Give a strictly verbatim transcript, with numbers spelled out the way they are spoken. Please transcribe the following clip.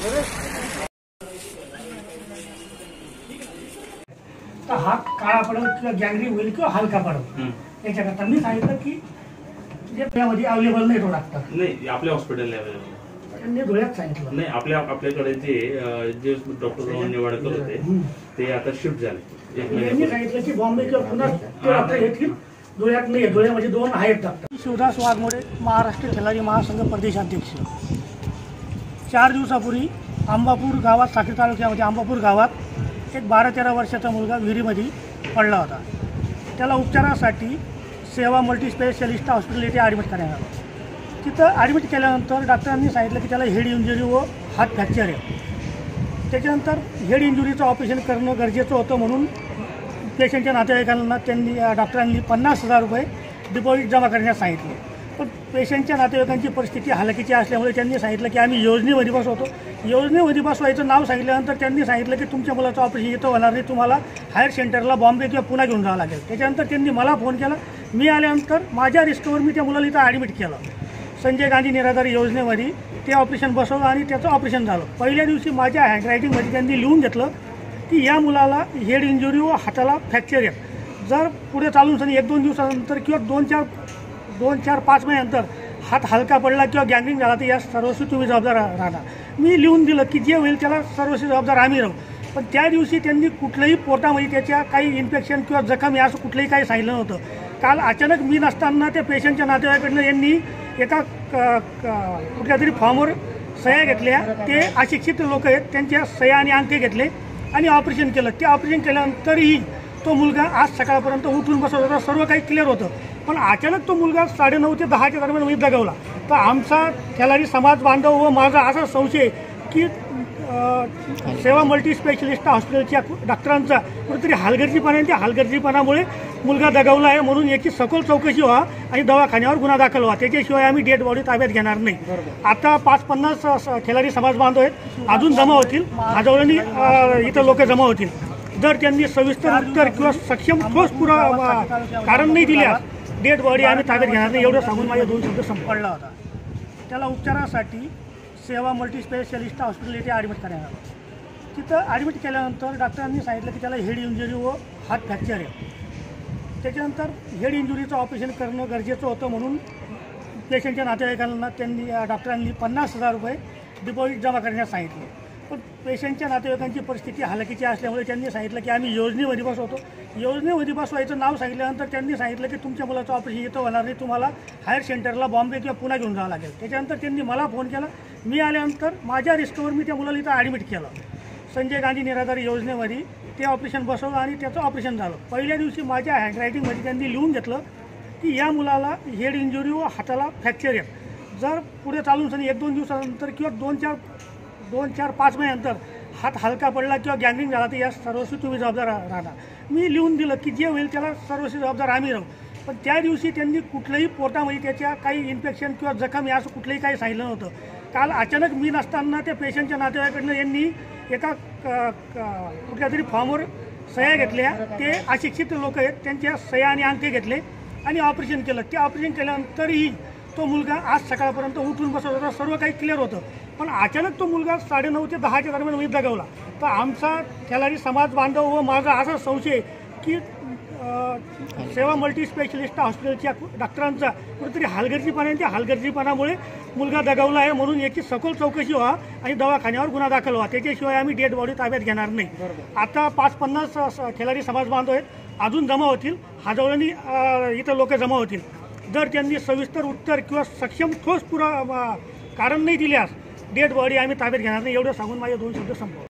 तर हात काळा पडल किंवा गँग्रीन होईल किंवा हलका पडल याच्याकरता मी सांगितलं की जे पुण्यामध्ये अवेलेबल नाही तो डॉक्टर नाही आपल्या हॉस्पिटलला अवेलेबल त्यांनी धुळ्यात सांगितलं नाही आपल्या आपल्याकडे ते जे डॉक्टर निवाडकर होते ते आता शिफ्ट झाले यांनी सांगितलं की बॉम्बे किंवा पुण्यात ते डॉक्टर येतील धुळ्यात नाही धुळ्यामध्ये दोन आहेत डॉक्टर शिवदास वाघमोडे महाराष्ट्र खिलारी महासंघ प्रदेशाध्यक्ष चार दिवसापूर्वी आंबापूर गावात साखरी तालुक्यामध्ये आंबापूर गावात एक बारा तेरा वर्षाचा मुलगा विहिरीमध्ये पडला होता। त्याला उपचारासाठी सेवा मल्टी स्पेशलिस्ट हॉस्पिटल येथे ॲडमिट करण्यात आलं। तिथं ॲडमिट केल्यानंतर डॉक्टरांनी सांगितलं की त्याला हेड इंजुरी व हात फ्रॅक्चर आहे। त्याच्यानंतर हेड इंजुरीचं ऑपरेशन करणं गरजेचं होतं म्हणून पेशंटच्या नातेवाईकांना त्यांनी डॉक्टरांनी पन्नास हजार रुपये डिपॉझिट जमा करण्यास सांगितले। पण पेशंटच्या नातेवाईकांची परिस्थिती हलाखीची असल्यामुळे त्यांनी सांगितलं की आम्ही योजनेमध्ये बसवतो। योजनेमध्ये बसवायचं नाव सांगितल्यानंतर त्यांनी सांगितलं की तुमच्या मुलाचं ऑपरेशन इथं होणार नाही, तुम्हाला हायर सेंटरला बॉम्बे किंवा पुणे घेऊन जावं लागेल। त्याच्यानंतर त्यांनी मला फोन केला। मी आल्यानंतर माझ्या रिस्कवर मी त्या मुलाला इथं ॲडमिट केलं। संजय गांधी निराधार योजनेमध्ये ते ऑपरेशन बसवलं आणि त्याचं ऑपरेशन झालं। पहिल्या दिवशी माझ्या हँडरायटिंगमध्ये त्यांनी लिहून घेतलं की या मुलाला हेड इंजुरी व हाताला फ्रॅक्चर आहे। जर पुढे चालून सनी एक दोन दिवसानंतर किंवा दोन चार दोन चार पाच महिन्यानंतर हात हलका पडला किंवा गँग्रीन झाला तर या सर्वस्वी तुम्ही जबाबदार राहणार। मी लिहून दिलं की जे होईल त्याला सर्वस्वी जबाबदार आम्ही राहू। पण त्या दिवशी त्यांनी कुठलंही पोटामध्ये त्याच्या काही इन्फेक्शन किंवा जखम असं कुठलंही काही सांगितलं नव्हतं। काल अचानक मी नसताना त्या पेशंटच्या नातेवाईकांकडनं यांनी एका कुठल्या तरी फॉर्मवर सह्या घेतल्या। ते अशिक्षित लोक आहेत, त्यांच्या सह्या आणि अंक घेतले आणि ऑपरेशन केलं। ते ऑपरेशन केल्यानंतरही तो मुलगा आज सकाळपर्यंत उठून बसत होता, सर्व काही क्लिअर होतं। पण अचानक तो मुलगा साडेनऊ ते दहाच्या दरम्यान मी दगावला। तर आमचा खिलारी समाज बांधव व माझा असा संशय की सेवा मल्टी स्पेशलिस्ट हॉस्पिटलच्या डॉक्टरांचा कुठेतरी हलगर्जीपणा आहे, त्या हलगर्जीपणामुळे मुलगा दगावला आहे म्हणून याची सखोल चौकशी व्हा आणि दवाखान्यावर गुन्हा दाखल व्हा। त्याच्याशिवाय आम्ही डेड बॉडी ताब्यात घेणार नाही। आता पाच पन्नास खिलारी समाज बांधव आहेत, अजून जमा होतील, आजवळणी इथं लोक जमा होतील। जर त्यांनी सविस्तर उत्तर किंवा सक्षम ठोस पुरावा कारण नाही दिल्यास डेड बॉडी आम्ही ताब्यात घेणार नाही एवढं सांगून माझे दोन शब्द संपडला होता। त्याला उपचारासाठी सेवा मल्टी स्पेशलिस्ट हॉस्पिटल येथे ॲडमिट करण्यात आलं। तिथं ॲडमिट केल्यानंतर डॉक्टरांनी सांगितलं की त्याला हेड इंजुरी व हात फ्रॅक्चर आहे। त्याच्यानंतर हेड इंजुरीचं ऑपरेशन करणं गरजेचं होतं म्हणून पेशंटच्या नातेवाईकांना त्यांनी डॉक्टरांनी पन्नास हजार रुपये डिपॉझिट जमा करण्यास सांगितले। पण पेशंटच्या नातेवाईकांची परिस्थिती हलाखीची असल्यामुळे त्यांनी सांगितलं की आम्ही योजनेमध्ये बसवतो। योजनेमध्ये बसवायचं नाव सांगितल्यानंतर त्यांनी सांगितलं की तुमच्या मुलाचं ऑपरेशन इथं होणार नाही, तुम्हाला हायर सेंटरला बॉम्बे किंवा पुणे घेऊन जावं लागेल। त्याच्यानंतर त्यांनी मला फोन केला। मी आल्यानंतर माझ्या रिस्कवर मी त्या मुलाला इथं ॲडमिट केलं। संजय गांधी निराधार योजनेमध्ये ते ऑपरेशन बसवलं आणि त्याचं ऑपरेशन झालं। पहिल्या दिवशी माझ्या हँडरायटिंगमध्ये त्यांनी लिहून घेतलं की या मुलाला हेड इंजुरी व हाताला फ्रॅक्चर आहे। जर पुढे चालून सनी एक दोन दिवसानंतर किंवा दोन चार दोन चार पाच महिन्यानंतर हात हलका पडला किंवा गँग्रीन झाला तर या सर्वस्वी तुम्ही जबाबदार राहणार। मी लिहून दिलं की जे होईल त्याला सर्वस्वी जबाबदार आम्ही राहू। पण त्या दिवशी त्यांनी कुठलंही पोटामध्ये त्याच्या काही इन्फेक्शन किंवा जखम असं कुठलंही काही सांगितलं नव्हतं। काल अचानक मी नसताना त्या पेशंटच्या नातेवाईकांकडनं यांनी एका कुठल्या तरी फॉर्मवर सह्या घेतल्या। ते अशिक्षित लोक आहेत, त्यांच्या सह्या आणि अंक घेतले आणि ऑपरेशन केलं। ते ऑपरेशन केल्यानंतरही तो मुलगा आज सकाळपर्यंत उठून बसत होता, सर्व काही क्लिअर होतं। पण अचानक तो मुलगा साडेनऊ ते दहाच्या दरम्यान मी दगावला। तर आमचा खिलारी समाज बांधव व माझा असा संशय की सेवा मल्टी स्पेशलिस्ट हॉस्पिटलच्या डॉक्टरांचा कुठेतरी हलगर्जीपणा आहे, त्या हलगर्जीपणामुळे मुलगा दगावला आहे म्हणून याची सखोल चौकशी व्हा आणि दवाखान्यावर गुन्हा दाखल व्हा। त्याच्याशिवाय आम्ही डेड बॉडी ताब्यात घेणार नाही। आता पाच पन्नास खिलारी समाज बांधव आहेत, अजून जमा होतील, आजवळणी इथं लोक जमा होतील। जर त्यांनी सविस्तर उत्तर किंवा सक्षम ठोस पुरावा कारण नाही दिल्यास डेड बॉडी आम्ही ताब्यात घेणार नाही एवढं सांगून माझे दोन शब्द संपवतो।